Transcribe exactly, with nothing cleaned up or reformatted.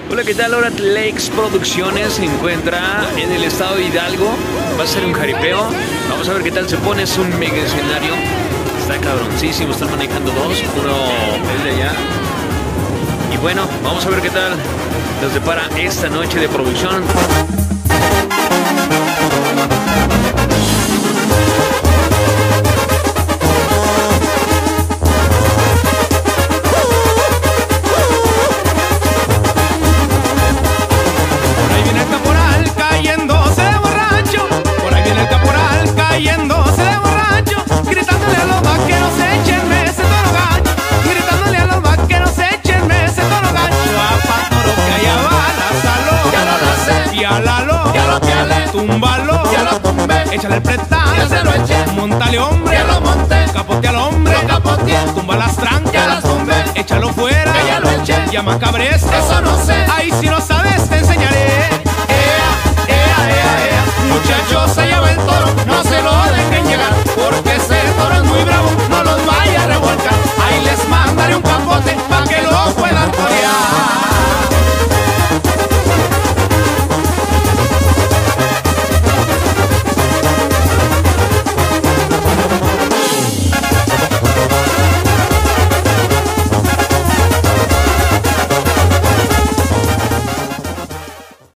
Hola, ¿qué tal? Ahora Lex Producciones se encuentra en el estado de Hidalgo. Va a ser un jaripeo. Vamos a ver qué tal se pone. Es un mega escenario. Está cabroncísimo. Están manejando dos. Uno es de allá. Y bueno, vamos a ver qué tal nos depara esta noche de producción. Túmbalo, ya lo tumbé, échale el pretazo, ya se lo eché, montale hombre, ya lo monté, capote al hombre, lo capoteé, tumba las trancas, ya las tumbé, échalo fuera, que ya lo eché, llama cabresto, eso no sé, ahí si no sabes te enseñaré. Ea, ea, ea, ea, muchachos, allá va el toro, no se lo dejen